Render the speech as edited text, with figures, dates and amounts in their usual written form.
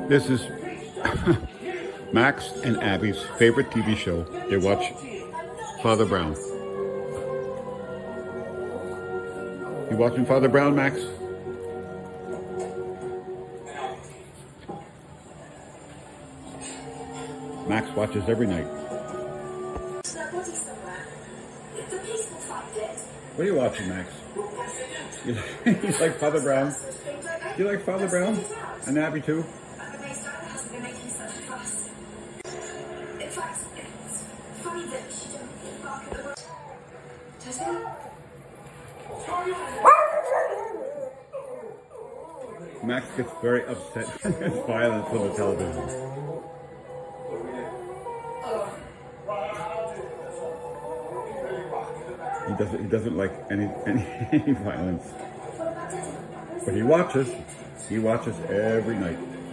This is Max and Abby's favorite TV show. They watch Father Brown. You watching Father Brown, Max? Max watches every night. What are you watching, Max? You like Father Brown? Do you like Father Brown? And Abby too? Max gets very upset when there's violence on the television. He doesn't like any violence. But he watches every night.